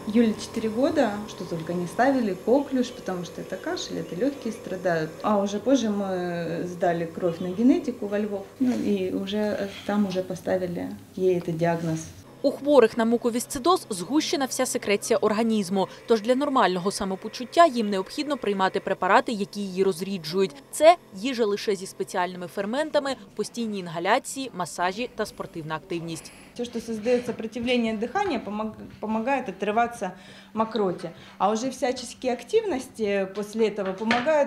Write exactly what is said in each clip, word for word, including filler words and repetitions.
Юле четыре года, что только не ставили, коклюш, потому что это кашель, это легкие страдают. А уже позже мы сдали кровь на генетику во Львов, ну, и уже там уже поставили ей этот диагноз. У хворих на муковісцидоз згущена вся секреція організму, тож для нормального самопочуття їм необхідно приймати препарати, які її розріджують. Це їжа лише зі спеціальними ферментами, постійні інгаляції, масажі та спортивна активність. Все, что создает сопротивление дыхания, помогает отрываться мокроте. А уже всяческие активности после этого помогают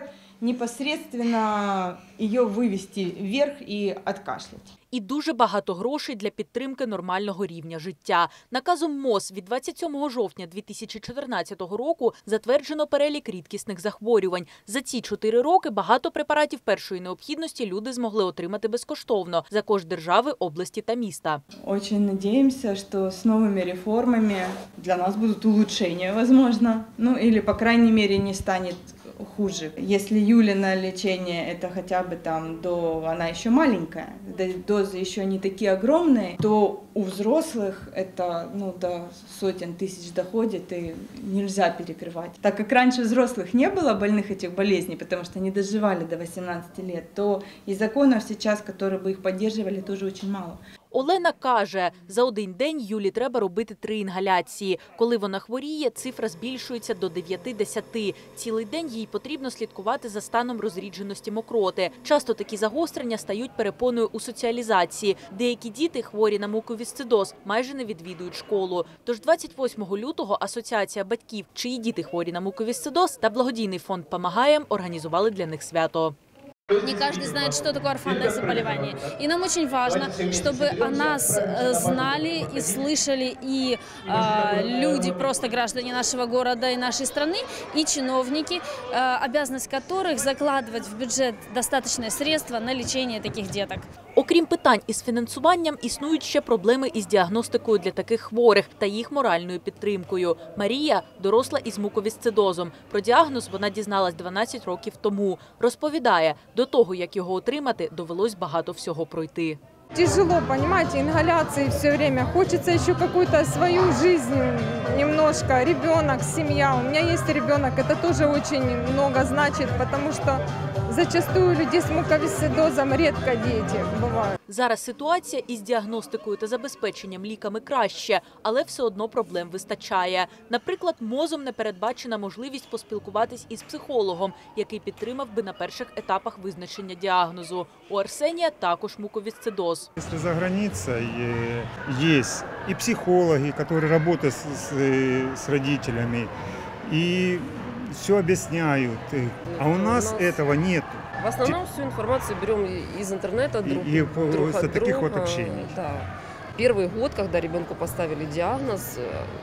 непосредственно ее вывести вверх и откашлять. І дуже багато грошей для підтримки нормального рівня життя. Наказом МОЗ від двадцять сьомого жовтня дві тисячі чотирнадцятого року затверджено перелік рідкісних захворювань. За ці чотири роки багато препаратів першої необхідності люди змогли отримати безкоштовно за кошт держави, області та міста. Дуже сподіваємося, що з новими реформами для нас будуть улучшення, можливо. Ну, або, по крайней мере, не стане хуже. Если Юлина лечение это хотя бы там до, она еще маленькая, дозы еще не такие огромные, то у взрослых это ну, до сотен тысяч доходит и нельзя перекрывать. Так как раньше взрослых не было больных этих болезней, потому что они доживали до восемнадцати лет, то и законов сейчас, которые бы их поддерживали, тоже очень мало. Олена каже, за один день Юлі треба робити три інгаляції. Коли вона хворіє, цифра збільшується до дев'яти-десяти. Цілий день їй потрібно слідкувати за станом розрідженості мокроти. Часто такі загострення стають перепоною у соціалізації. Деякі діти, хворі на муковісцидоз, майже не відвідують школу. Тож двадцять восьмого лютого Асоціація батьків, чиї діти хворі на муковісцидоз, та благодійний фонд «Помагаєм» організували для них свято. Не каждый знает, что такое орфанное заболевание. И нам очень важно, чтобы о нас знали и слышали и э, люди, просто граждане нашего города и нашей страны, и чиновники, э, обязанность которых закладывать в бюджет достаточные средства на лечение таких деток. Окрім питань із фінансуванням, існують ще проблеми із діагностикою для таких хворих та їх моральною підтримкою. Марія – доросла із муковісцидозом. Про діагноз вона дізналась дванадцять років тому. Розповідає, до того, як його отримати, довелось багато всього пройти. Тяжело, понимаете, ингаляции все время. Хочется еще какую-то свою жизнь немножко. Ребенок, семья. У меня есть ребенок, это тоже очень много значит, потому что зачастую людей с муковисцидозом редко дети бывают. Зараз ситуація із діагностикою та забезпеченням ліками краще, але все одно проблем вистачає. Наприклад, МОЗом не передбачена можливість поспілкуватись із психологом, який підтримав би на перших етапах визначення діагнозу. У Арсенія також муковісцидоз. Если за границей есть и психологи, которые работают с, с родителями, и все объясняют, а у нас, у нас этого нет. В основном всю информацию берем из интернета друг, и, и друг от от таких друга. вот общений. Да. Первый год, когда ребенку поставили диагноз,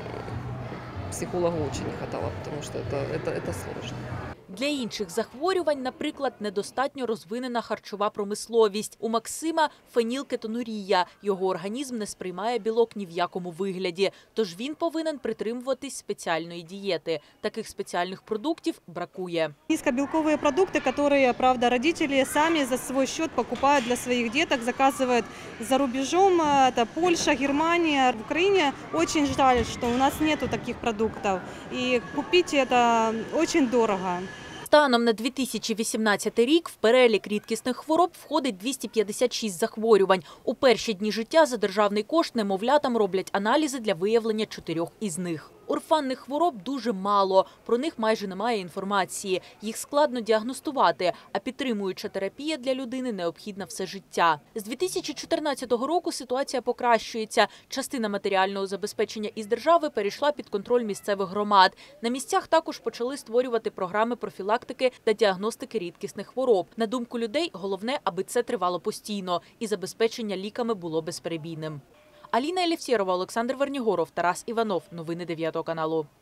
психолога очень не хватало, потому что это, это, это сложно. Для інших захворювань, наприклад, недостатньо розвинена харчова промисловість. У Максима – фенілкетонурія. Його організм не сприймає білок ні в якому вигляді. Тож він повинен притримуватись спеціальної дієти. Таких спеціальних продуктів бракує. Низкобелковые продукты, которые, правда, родители сами за свой счет покупают для своих деток, заказывают за рубежом. Это Польша, Германия. В Украине очень жаль, что у нас нету таких продуктов. И купить это очень дорого. Станом на дві тисячі вісімнадцятий рік в перелік рідкісних хвороб входить двісті п'ятдесят шість захворювань. У перші дні життя за державний кошт немовлятам роблять аналізи для виявлення чотирьох із них. Орфанних хвороб дуже мало, про них майже немає інформації. Їх складно діагностувати, а підтримуюча терапія для людини необхідна все життя. З дві тисячі чотирнадцятого року ситуація покращується. Частина матеріального забезпечення із держави перейшла під контроль місцевих громад. На місцях також почали створювати програми профілактики та діагностики рідкісних хвороб. На думку людей, головне, аби це тривало постійно і забезпечення ліками було безперебійним. Аліна Елефсєрова, Олександр Вернігоров, Тарас Іванов. Новини дев'ятого каналу.